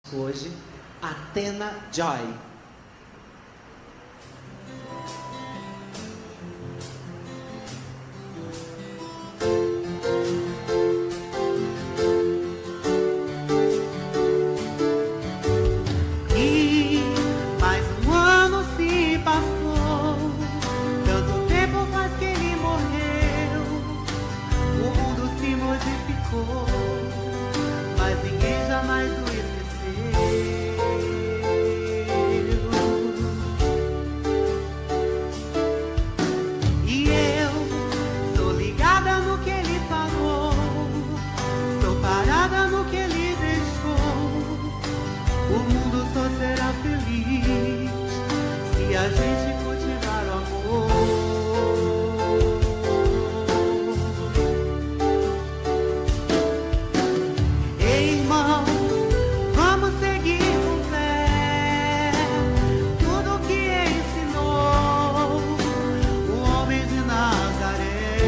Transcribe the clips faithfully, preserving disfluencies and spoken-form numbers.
Hoje, Athena Joy. E mais um ano se passou, tanto tempo faz que ele morreu, o mundo se modificou, mas ninguém jamais o esqueceu. E eu sou ligada no que ele falou, sou parada no que ele deixou. O mundo só será feliz se a gente cultivar o amor. Ei, irmão, vamos seguir com fé tudo que ensinou o homem de Nazaré.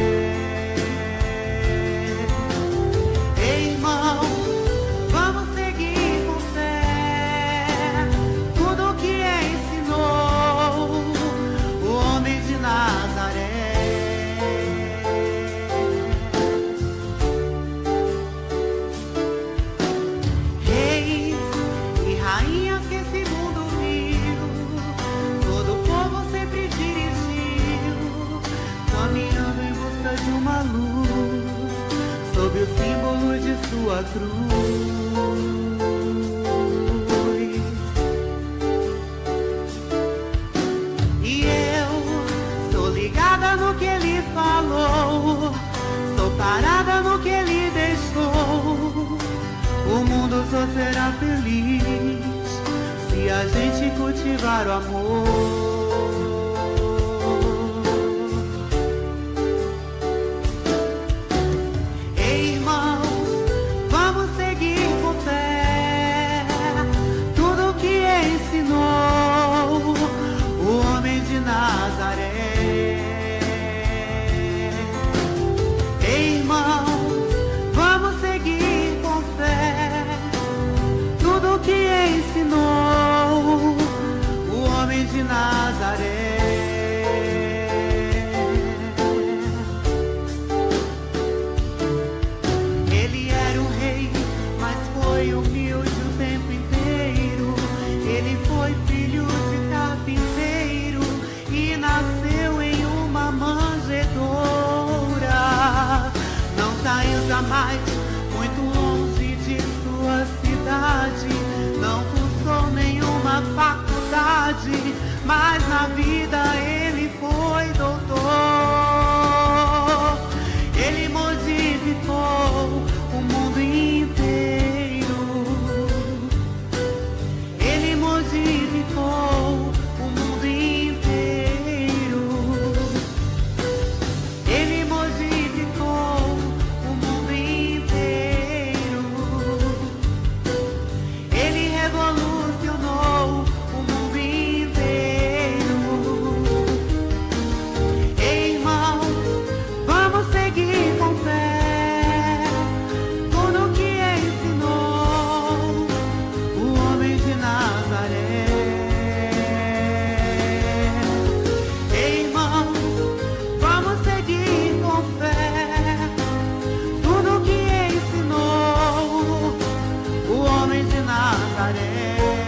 Ei, irmão, vamos seguir com fé tudo que ensinou o homem de Nazaré. Reis e rainhas que esse mundo viu, todo o povo sempre dirigiu, caminhando em busca de uma luz, sob o símbolo de sua cruz. E eu sou ligada no que ele falou, sou parada no que ele deixou. O mundo só será feliz se a gente cultivar o amor. Ei, irmão, vamos seguir com fé tudo que ensinou o homem de Nazaré. Ei, irmão, vamos seguir com fé tudo que ensinou o homem de Nazaré. Ele era um rei, mas foi humilde o tempo inteiro. Ele foi filho de carpinteiro e nasceu em uma manjedoura. Não saiu jamais muito longe de sua cidade, não cursou nenhuma faculdade, mas na vida ele foi doutor. Ele modificou o mundo inteiro. Ele modificou o mundo inteiro. Ele modificou o mundo inteiro. Ele revolucionou o mundo inteiro. Ei, irmão, vamos seguir com fé tudo que ensinou o homem de Nazaré. Ei, irmãos, vamos seguir com fé tudo que ensinou o homem de Nazaré.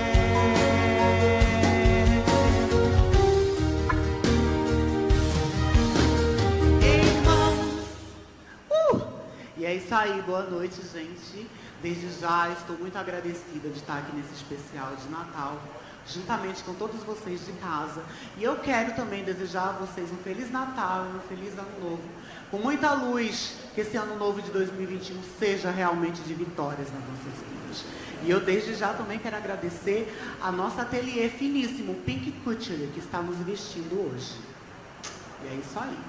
Ei, irmãos, uh! E é isso aí, boa noite, gente. Desde já estou muito agradecida de estar aqui nesse especial de Natal, juntamente com todos vocês de casa. E eu quero também desejar a vocês um Feliz Natal e um Feliz Ano Novo, com muita luz, que esse Ano Novo de dois mil e vinte e um seja realmente de vitórias nas nossas vidas. E eu desde já também quero agradecer a nossa ateliê finíssimo, Pink Couture, que está nos vestindo hoje. E é isso aí.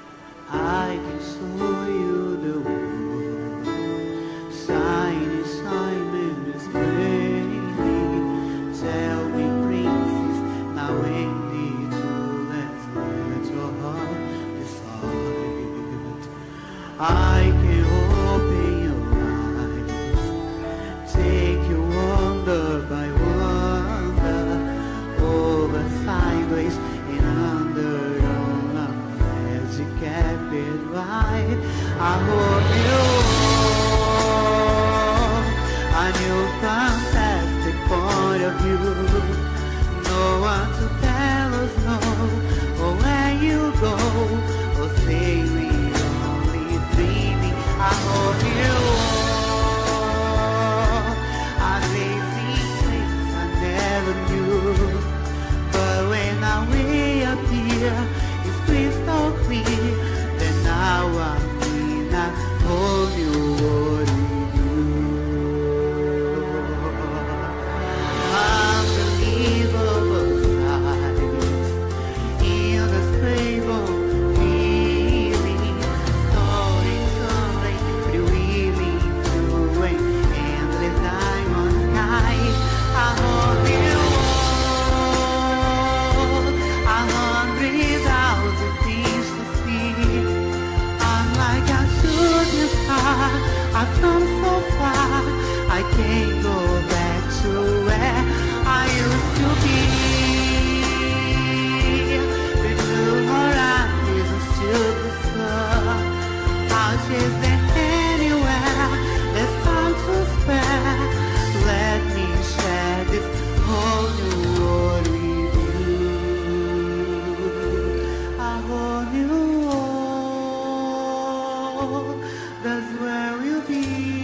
I can show you the world, shining, shining. fantastic point of view. No one to tell us no, or where you go, or say we only dreaming. I hope you all are lazy things I never knew. But when I way up here, it's crystal clear. Then now I'm in a whole new world with you. Unbelievable sights in the stable feeling, soaring, soaring, freewheeling through an endless diamond sky. I hold you all, a hundred thousand things to see. I'm like a shooting star, I've come so far, I can't go back to where I used to be. With blue horizons still the sun, I'll chase them anywhere, there's time to spare. Let me share this whole new world with you. A whole new world, that's where we'll be.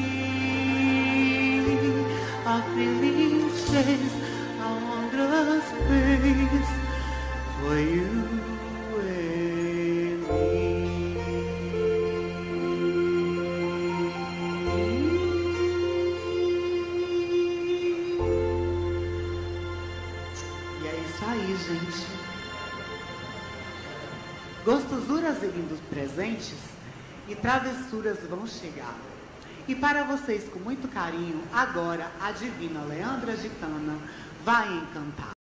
A feeling chase, a wondrous space for you and me. E é isso aí, gente. Gostosuras e lindos presentes e travessuras vão chegar. E para vocês, com muito carinho, agora a divina Leandra Gitana vai encantar.